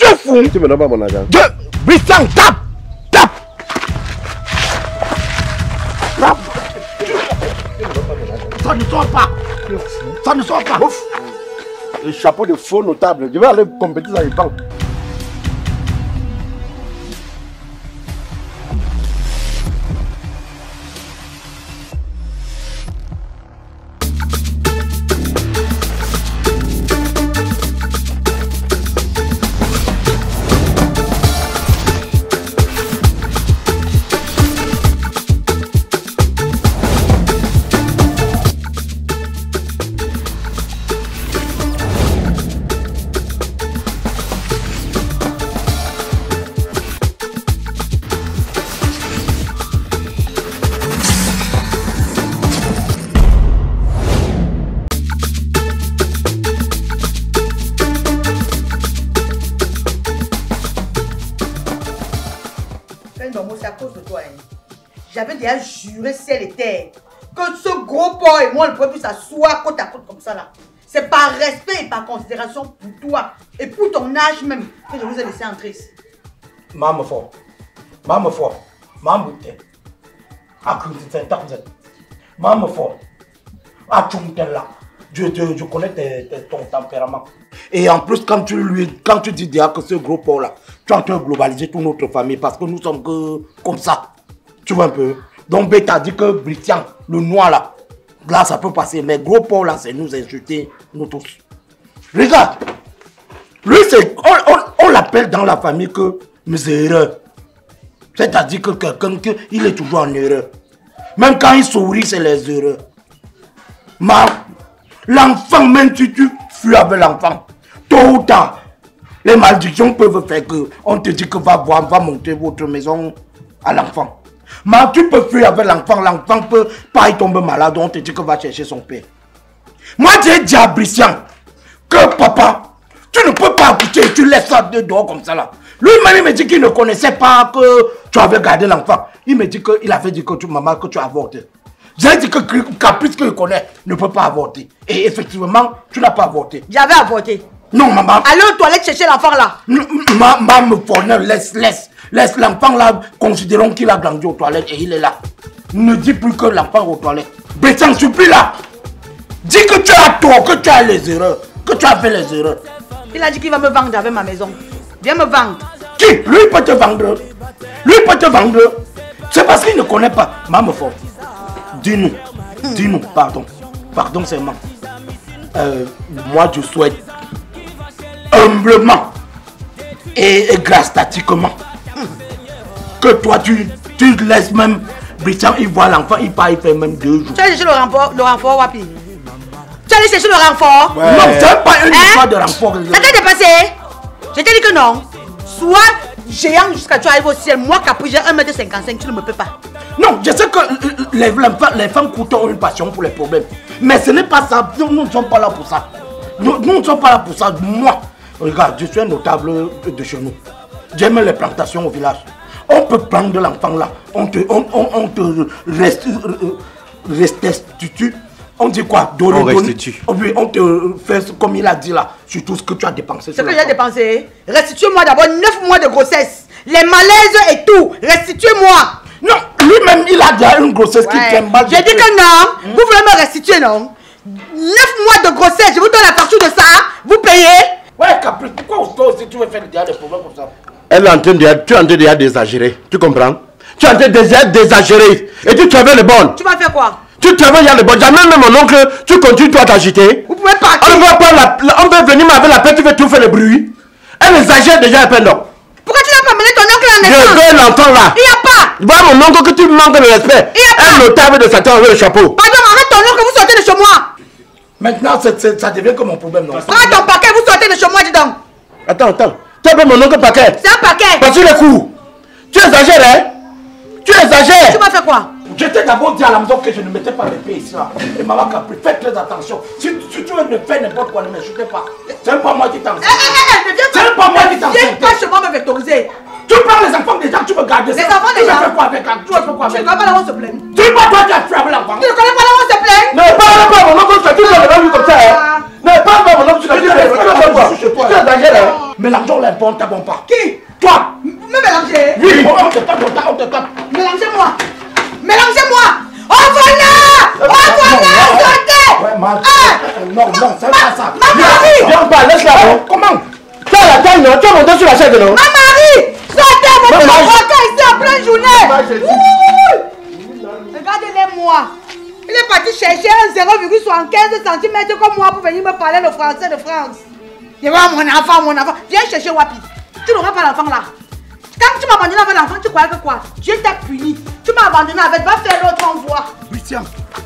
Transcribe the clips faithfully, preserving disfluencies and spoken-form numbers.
te fous. Tu me donnes pas mon argent. Je... Bristian, tape. Tape. Tape. Ça ne sort pas. Ça ne sort pas. Ouf. Le chapeau de faux notable. Je vais aller compétir dans les banques. J'avais déjà juré ciel et terre que ce gros porc et moi ne pourrait plus s'asseoir côte à côte comme ça là. C'est par respect et par considération pour toi et pour ton âge même que je vous ai laissé entrer ici. Maman fort, maman fort, maman bouteille. Ah, que tu sais, maman fort. Ah, tu me là. Je, je, je connais tes, tes, ton tempérament. Et en plus, quand tu lui, quand tu dis déjà que ce gros porc là, tu es en train de globaliser toute notre famille parce que nous sommes que comme ça. Tu vois un peu. Donc, Beta dit que Bristian, le noir là, là ça peut passer. Mais gros porc là, c'est nous insulter, nous tous. Regarde. Lui, c'est. On, on, on l'appelle dans la famille que miséreux. C'est-à-dire que quelqu'un, il est toujours en erreur. Même quand il sourit, c'est les erreurs. Mais l'enfant, même si tu fuis avec l'enfant, tôt ou tard, les malédictions peuvent faire que on te dit que va voir, va monter votre maison à l'enfant. Mais tu peux fuir avec l'enfant, l'enfant peut pas y tomber malade, on te dit que va chercher son père. Moi j'ai dit à Bristian que papa, tu ne peux pas écouter, tu laisses ça dehors comme ça là. Lui-même il me dit qu'il ne connaissait pas que tu avais gardé l'enfant. Il me dit qu'il avait dit que tu, maman, que tu as avorté. J'ai dit que Caprice qu'il connaît ne peut pas avorter. Et effectivement, tu n'as pas avorté. J'avais avorté. Non, maman. Allez aux toilettes chercher l'enfant là. Maman me fournit, laisse, laisse. Laisse l'enfant là, considérons qu'il a grandi aux toilettes et il est là. Ne dis plus que l'enfant aux toilettes. Bristian, je suis plus là. Dis que tu as tort, que tu as les erreurs, que tu as fait les erreurs. Il a dit qu'il va me vendre avec ma maison. Viens me vendre. Qui? Lui peut te vendre. Lui peut te vendre. C'est parce qu'il ne connaît pas. Maman fort. Dis-nous. Hmm. Dis-nous, pardon. Pardon seulement. Euh, moi je souhaite humblement et, et gracetiquement que toi tu, tu laisses même Bristian, il voit l'enfant, il part, il fait même deux jours. Tu as cherché le renfort, le renfort, Wapi? Tu allais chercher le renfort? Ouais. Non, c'est pas une hein? histoire de renfort. Ça t'est dépassé? Je t'ai dit que non. Soit géant jusqu'à tu arrives au ciel, moi Capri, j'ai un mètre cinquante-cinq, tu ne me peux pas. Non, je sais que les, les femmes coûtent une passion pour les problèmes. Mais ce n'est pas ça, nous, nous ne sommes pas là pour ça. Nous, nous ne sommes pas là pour ça. Moi, regarde, je suis un notable de chez nous. J'aime les plantations au village. On peut prendre de l'enfant là, on te, on, on, on te rest, restitue. On dit quoi? Donner, on restitue. Donner, on te fait comme il a dit là, sur tout ce que tu as dépensé. Ce que j'ai dépensé, restitue-moi d'abord neuf mois de grossesse. Les malaises et tout, restituez-moi. Non, lui-même il a déjà une grossesse ouais. qui tient mal. J'ai dit que non, mmh. vous voulez me restituer, non? neuf mois de grossesse, je vous donne la facture de ça, vous payez. Ouais, Caprice, pourquoi toi aussi tu veux faire des problèmes comme ça? Elle est en train de, tu es en train de d'exagérer, tu comprends? Tu es en train de d'exagérer et tu travailles le bon. Tu vas faire quoi? Tu travailles le bon. Jamais même mon oncle, tu continues toi à t'agiter. Vous pouvez pas. On va pas la, on va venir avec la paix, tu veux tout faire le bruit. Elle exagère déjà un peu, non? Pourquoi tu n'as pas mené ton oncle en naissance? Je veux l'entendre là. Il n'y a pas. Vois mon oncle que tu manques de respect. Il n'y a pas. Un notable de Satan avec le chapeau. Pardon, arrête ton oncle, vous sortez de chez moi. Maintenant, c est, c est, ça devient comme mon problème, non? Arrête ton paquet, vous sortez de chez moi, dis donc. Attends, attends. Tu appelles mon oncle paquet? C'est un paquet. Parce que les coups. Tu exagères, hein? Tu exagères. Tu vas faire quoi? Je t'ai d'abord dit à la maison que je ne mettais pas les pieds ici là. Et maman Capri, faites très attention. Si, si tu veux me faire n'importe quoi, ne m'insultez pas. C'est même pas moi qui t'enseigne. C'est même pas moi qui t'enseigne. Viens pas chez moi me vectoriser. Tu prends les enfants des gens, tu veux garder ça. Les enfants des gens. Tu veux faire quoi avec Tu veux faire quoi avec Tu ne connais pas là où on se plaint. Tu ne pas toi qui as fait avec l'enfant. Tu ne connais pas là où on se plaint. Ne parle pas mon oncle, tu as toujours le même comme ça. Ne parle pas mon oncle, tu as toujours le même comme ça. Tu exagères. Mais Mélangeons les bons, t'as bon pas. Qui? Toi. Me mélanger. Oui, on te tape, on te tape, on te tape. Mélangez-moi. Mélangez-moi. Oh voilà. Oh voilà. Sortez. Ouais, ma... Ah. Non, non, c'est pas ça. Ma Marie. Viens pas, laisse-la. Comment? Tu as la taille, non? Tu as monté sur la chaise, non? Ma Marie. Sortez votre avocat ici en pleine journée. Regardez-les-moi. Il est parti chercher un zéro virgule soixante-quinze centimètres comme moi pour venir me parler le français de France. Je vois mon enfant, mon enfant. Viens chercher Wapi. Tu n'auras pas l'enfant là. Quand tu m'as abandonné avec l'enfant, tu croyais que quoi? Dieu t'a puni. Tu m'as abandonné avec, va faire l'autre envoi. Lucien,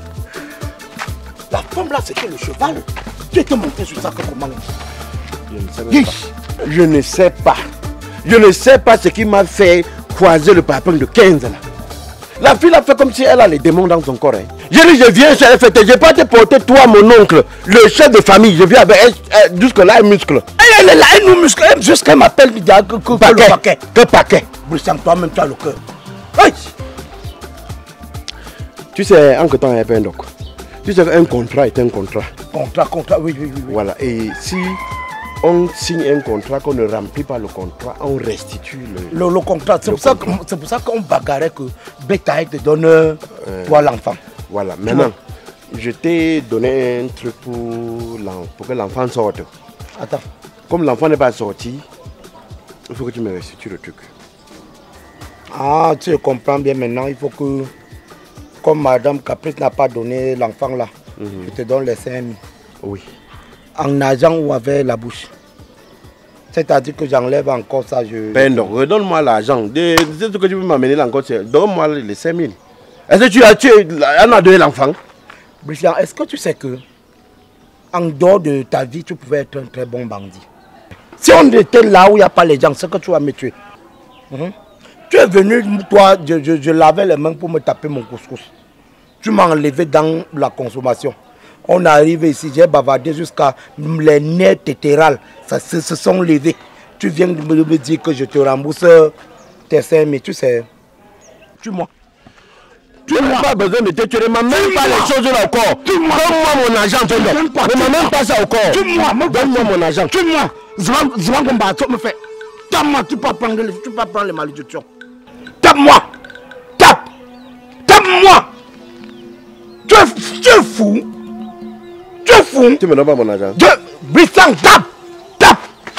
la femme là c'était le cheval. Tu étais monté sur ça que comment? Je ne sais pas. Je ne sais pas ce qui m'a fait croiser le papin de quinze là. La fille a fait comme si elle a les démons dans son corps. Hein. Je dis, je viens chez elle, je n'ai pas te porter toi, mon oncle, le chef de famille. Je viens avec elle, jusque-là, elle muscle. Elle est là, elle nous muscle, jusqu'à m'appelle que, que, que, paquet. le paquet. Que paquet. Bruxelles, toi-même, tu as le cœur. Hey. Tu sais, en que temps, il y a pas un doc. Tu sais qu'un contrat est un contrat. Contrat, contrat, oui, oui, oui. oui. Voilà, et si on signe un contrat, qu'on ne remplit pas le contrat, on restitue le, le, le contrat. C'est pour, pour ça qu'on bagarrait que Bétail te donne euh, toi l'enfant. Voilà, maintenant, je t'ai donné un truc pour, pour que l'enfant sorte. Attends. Comme l'enfant n'est pas sorti, il faut que tu me restitues le truc. Ah, tu comprends bien maintenant, il faut que, comme Madame Caprice n'a pas donné l'enfant là, mm-hmm. je te donne les cinq mille. Oui. En argent ou avec la bouche. C'est-à-dire que j'enlève encore ça. Je... Ben donc, redonne-moi l'argent. C'est ce que tu veux m'amener là encore. Donne-moi les cinq mille. Est-ce que tu as tué, on a donné l'enfant? Brigian, est-ce que tu sais que en dehors de ta vie, tu pouvais être un très bon bandit? Si on était là où il n'y a pas les gens, c'est que tu vas me tuer. Mm-hmm. Tu es venu, toi, je, je, je lavais les mains pour me taper mon couscous. Tu m'as enlevé dans la consommation. On arrive ici, j'ai bavardé jusqu'à les nerfs tétérales, ça se, se sont levés. Tu viens de me, me dire que je te rembourse tes cinq mille, tu sais. Tue-moi. Tu n'as pas besoin de te tuer, ne m'amène pas les choses là au corps. Donne-moi mon argent, ne m'amène pas ça au corps. Tue-moi, donne-moi mon argent. Tue-moi. Me fait. Tape-moi, tu peux prendre les, tu peux prendre les malédictions. Tape-moi. Tape. Tape-moi. Tu es, tu es fou. Tu es fou. Tu me donnes pas mon argent. Je... Bristan, tape. Tape.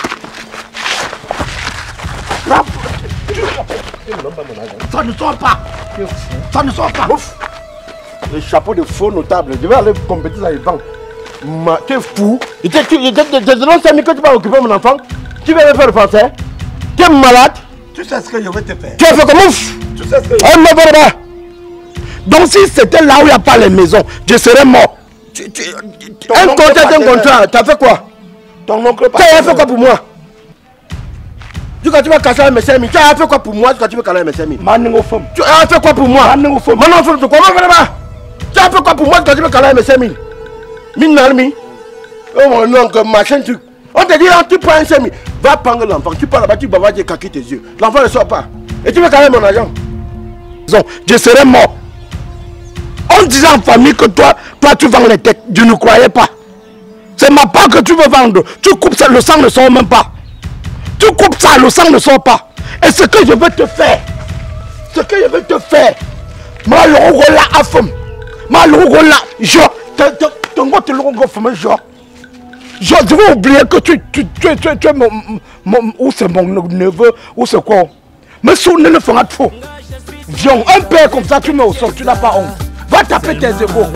Tape. Tu me donnes pas mon argent. Ça ne sort pas. Tu es fou. Ça ne sort pas. Ouf. Le chapeau de faux notable. Je vais aller compétir dans les banques. Ma... Tu es fou. Je te donne cinq mille que tu vas occuper mon enfant. Tu vas me faire le français. Tu es malade. Tu sais ce que je vais te faire. Tu as fait comme ouf. Tu sais ce que je vais te faire. Donc si c'était là où il n'y a pas les maisons, je serais mort. Tu, tu, un contrat, un contrat, tu as fait quoi? Ton oncle tu as fait quoi pour moi? Tu quand tu vas casser mes cinq mille, tu as fait quoi pour moi quand tu veux casser mes cinq mille? Tu as fait quoi pour moi? Maintenant, tu comment faire? Tu as fait quoi pour moi quand tu veux casser mes cinq mille? Mine l'armée. Oh mon oncle, machin truc. On te dit, tu prends un cinq mille, va prendre l'enfant, tu parles là-bas, tu bavardes, tu caques tes yeux. L'enfant ne sort pas. Et tu veux casser mon argent? Je serais mort. On disait en famille que toi, toi tu vends les têtes. Je ne croyais pas. C'est ma part que tu veux vendre. Tu coupes ça, le sang ne sort même pas. Tu coupes ça, le sang ne sort pas. Et ce que je veux te faire, ce que je veux te faire, ma logo là à femme, ma logo là, je, ton gars te logo femme, je, je vais oublier que tu, tu, tu, tu, tu es mon, mon, ou c'est mon neveu, ou c'est quoi. Mais si on ne le fera de faux. Viens, un père comme ça, tu mets au sol, tu n'as pas honte. Va taper tes égaux.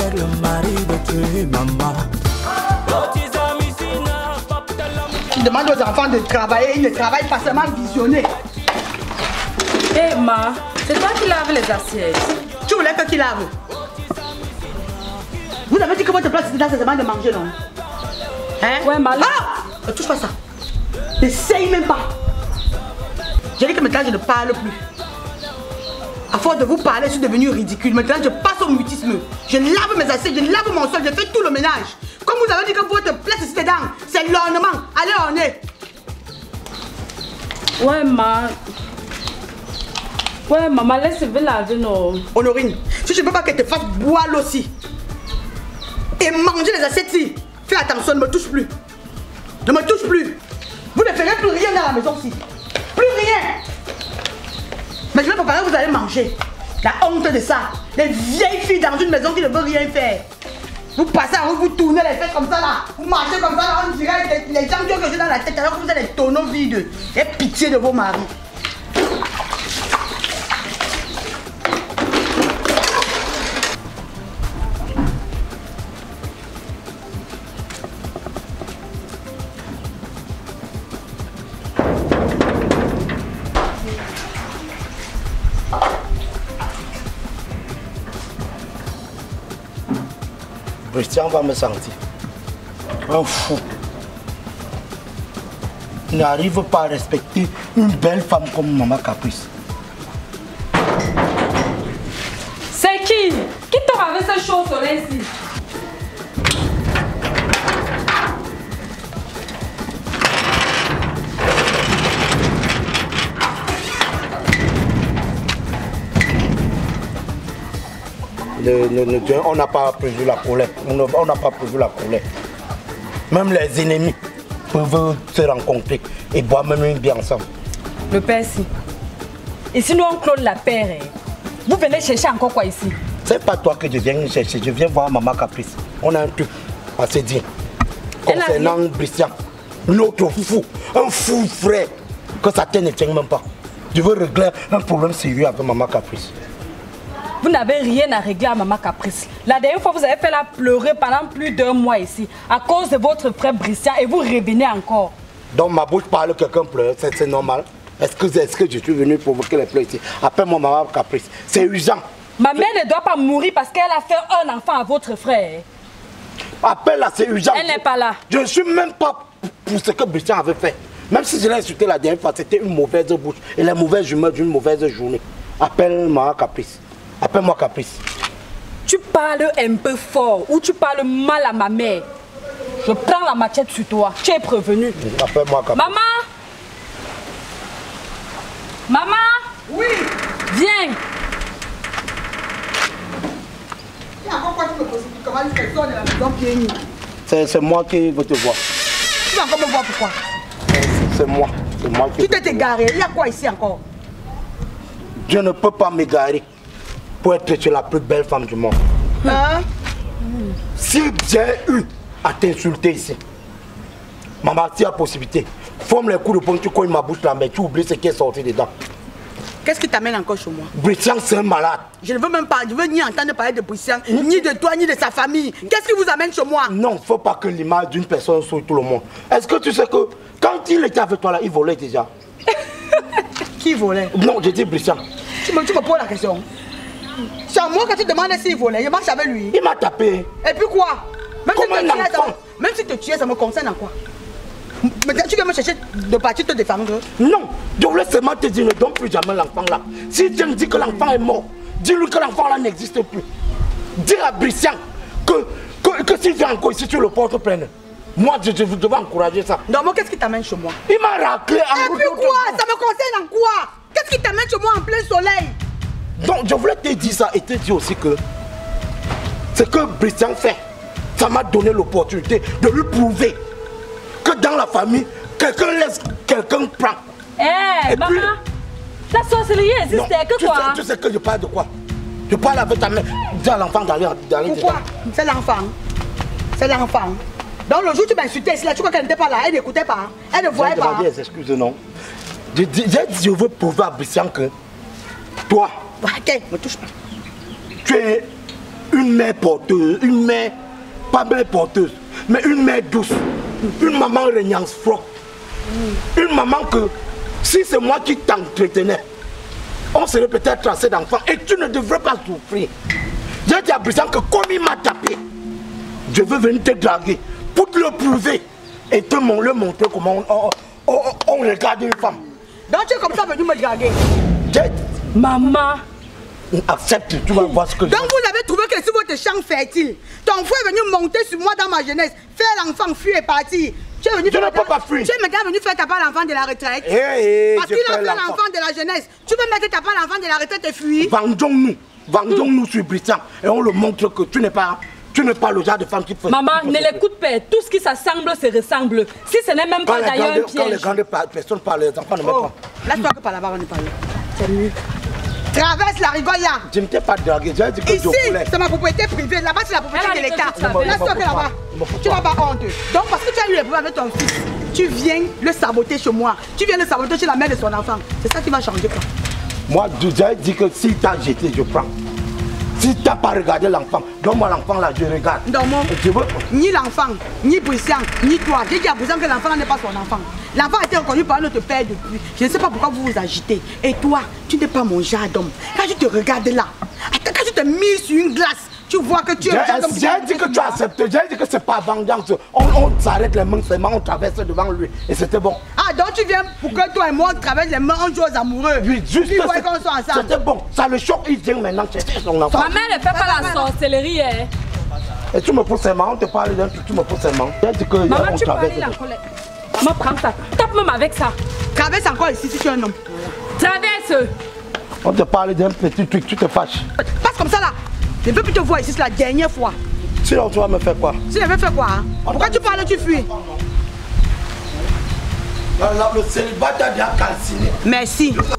Tu demandes aux enfants de travailler, ils ne travaillent pas seulement visionner. Hé hey, ma, c'est toi qui laves les assiettes. Tu voulais que qui lave? Vous avez dit que votre place c'était seulement de manger, non? Hein? Ouais, ma. Ah! Ne touche pas ça. N'essaye même pas. J'ai dit que maintenant je ne parle plus. À force de vous parler, je suis devenu ridicule. Maintenant, je passe au mutisme. Je lave mes assiettes, je lave mon sol, je fais tout le ménage. Comme vous avez dit que votre place ici dedans, c'est l'ornement. Allez, orner. Ouais, ma. Ouais, maman, laisse me laver, non. Honorine, si je ne veux pas que te fasses boire l'eau aussi. Et manger les assiettes, si. Fais attention, ne me touche plus. Ne me touche plus. Vous ne ferez plus rien dans la maison ici. Plus rien. Mais je vais préparer, vous allez manger. La honte de ça. Les vieilles filles dans une maison qui ne veut rien faire. Vous passez en route, vous tournez les fesses comme ça là. Vous marchez comme ça là, on dirait les, les gens qui ont quelque chose dans la tête alors que vous avez des tonneaux vides. Et pitié de vos maris. Christian va me sentir un fou. Il n'arrive pas à respecter une belle femme comme Maman Caprice. C'est qui? Qui t'aura avec ces choses au soleil ici? Le, le, le, on n'a pas prévu la colère. On n'a pas prévu la colère. Même les ennemis peuvent se rencontrer et boire même une bière ensemble. Le père, si. Et sinon, on clone la paire. Vous venez chercher encore quoi ici? C'est pas toi que je viens chercher. Je viens voir Maman Caprice. On a un truc à se dire. Concernant Christian, l'autre fou, un fou frère, que sa tête ne tient même pas. Je veux régler un problème sérieux avec Maman Caprice. Vous n'avez rien à régler à Maman Caprice. La dernière fois, vous avez fait la pleurer pendant plus d'un mois ici, à cause de votre frère Christian, et vous revenez encore. Dans ma bouche parle, quelqu'un pleure, c'est normal. Est-ce que, est que je suis venu provoquer les pleurs ici? Appelle-moi Maman Caprice, c'est urgent. Ma mère ne doit pas mourir parce qu'elle a fait un enfant à votre frère. Appelle-la, c'est urgent. Elle n'est pas là. Je ne suis même pas pour ce que Christian avait fait. Même si je l'ai insulté la dernière fois, c'était une mauvaise bouche et la mauvaise humeur d'une mauvaise journée. Appelle Maman Caprice. Appelle-moi Caprice. Tu parles un peu fort ou tu parles mal à ma mère. Je prends la machette sur toi. Tu es prévenu. Appelle-moi Caprice. Maman! Maman! Oui! Viens! C'est moi qui veux te voir. Tu vas encore me voir pourquoi? C'est moi. C'est moi qui. Tu t'es égaré. Il y a quoi ici encore? Je ne peux pas m'égarer pour être la plus belle femme du monde. Hein? Si j'ai eu à t'insulter ici, maman, si y a possibilité, forme les coups de poing, tu cognes ma bouche là, mais tu oublies ce qui est sorti dedans. Qu'est-ce qui t'amène encore chez moi? Christian, c'est un malade. Je ne veux même pas, je veux ni entendre parler de Christian, ni de toi, ni de sa famille. Qu'est-ce qui vous amène chez moi? Non, il ne faut pas que l'image d'une personne soit tout le monde. Est-ce que tu sais que quand il était avec toi là, il volait déjà? Qui volait? Non, je dis Christian. Tu me, tu me poses la question. C'est à moi que tu demandes s'il volait. Je marche avec lui. Il m'a tapé. Et puis quoi? Même Comme si un tu enfant. me, même si tu tuais, ça me concerne en quoi? Mais tu viens me chercher de partir te défendre? Non, je voulais seulement te dire, ne donne plus jamais l'enfant là. Si tu me dis que l'enfant est mort, dis-lui que l'enfant là n'existe plus. Dis à Christian que, que, que s'il vient encore ici, tu le portes plein. Moi, je, je devais encourager ça. Non, mais qu'est-ce qui t'amène chez moi? Il m'a raclé en Et puis quoi? Ça me concerne en quoi? Qu'est-ce qui t'amène chez moi en plein soleil? Donc, je voulais te dire ça et te dire aussi que ce que Christian fait, ça m'a donné l'opportunité de lui prouver que dans la famille, quelqu'un laisse, quelqu'un prend. Hé, hey, maman, puis, la sorcellerie existe, que tu quoi? Sais, tu sais que je parle de quoi? Je parle avec ta mère, dis à l'enfant d'aller d'aller. Pourquoi? C'est l'enfant. C'est l'enfant. Donc le jour où tu m'as insulté ici, là, tu crois qu'elle n'était pas là, elle n'écoutait pas, elle ne voyait pas. Je vais des excuses, non. Je, je, je, je veux prouver à Christian que toi, ok, me touche pas. Tu es une mère porteuse, une mère, pas mère porteuse, mais une mère douce, une maman régnance froid, une maman que si c'est moi qui t'entretenais, on serait peut-être tracé d'enfants et tu ne devrais pas souffrir. J'ai dit à Christian que comme il m'a tapé, je veux venir te draguer pour te le prouver et te le montrer comment on, on, on, on regarde une femme. Donc tu es comme ça venu me draguer? Maman, accepte, tu vas voir ce que je... Donc vous avez trouvé que c'est votre champ fertile. Ton frère est venu monter sur moi dans ma jeunesse, faire l'enfant, fuir et partir. Tu es venu je faire ne peux pas fuir. Tu es maintenant venu faire taper l'enfant de la retraite. Hey, hey, parce qu'il a fait l'enfant de la jeunesse. Tu veux mettre taper l'enfant de la retraite et fuir? Vendons-nous, vendons-nous sur Christian et on le montre que tu n'es pas Tu n'es pas le genre de femme qui fait... Maman, ne l'écoute pas. Tout ce qui s'assemble se ressemble. Si ce n'est même pas d'ailleurs un piège. Quand les grandes personnes parlent, les enfants ne mettent pas. Laisse-toi que par là-bas, on est parlé. C'est mieux. Traverse la rivière. Je ne t'ai pas dragué, j'ai dit que ici, c'est ma propriété privée. Là-bas, c'est la propriété de l'État. Laisse-toi que là-bas. Tu n'as pas honte. Donc, parce que tu as eu les problèmes avec ton fils, tu viens le saboter chez moi. Tu viens le saboter chez la mère de son enfant. C'est ça qui va changer, quoi. Moi, j'ai dit que si tu as jeté, je prends. Si tu n'as pas regardé l'enfant, donne-moi l'enfant là, je regarde. Non, mon... veux... Ni l'enfant, ni Brissian, ni toi. J'ai dit à Brissian que l'enfant n'est pas son enfant. L'enfant a été reconnu par notre père depuis. Je ne sais pas pourquoi vous vous agitez. Et toi, tu n'es pas mon genre d'homme. Quand tu te regardes là, quand tu te mets sur une glace, tu vois que tu es un genre d'homme. J'ai dit que tu acceptes, j'ai dit que c'est pas vengeance. On, on s'arrête les mains seulement, on traverse devant lui. Et c'était bon. Ah, donc tu viens pour que toi et moi on traverse les mains, on joue aux amoureux. Oui, juste qu'on soit ensemble. C'était bon. Ça le choque, il vient maintenant chercher son enfant. Ma mère ne fait pas la sorcellerie, hein. Et tu me pousses ses mains, on te parle d'un truc, tu me pousses ses mains. J'ai dit que maman, on tu peux traverse. aller la colère. Maman, prends ça. Tape même avec ça. Traverse encore ici si tu es un homme. Traverse. On te parle d'un petit truc, tu te fâches. Passe comme ça là. Je ne veux plus te voir ici, c'est la dernière fois. Sinon, tu vas me faire quoi? Tu veux faire quoi hein? Pourquoi tu parles, tu fuis? Le célibataire a calciné. Merci.